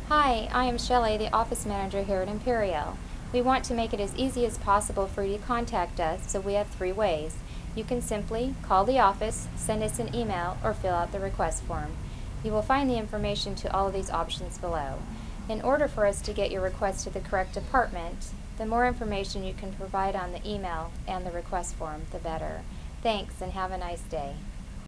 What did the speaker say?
Hi, I am Shelley, the office manager here at Imperial. We want to make it as easy as possible for you to contact us, so we have three ways. You can simply call the office, send us an email, or fill out the request form. You will find the information to all of these options below. In order for us to get your request to the correct department, the more information you can provide on the email and the request form, the better. Thanks, and have a nice day.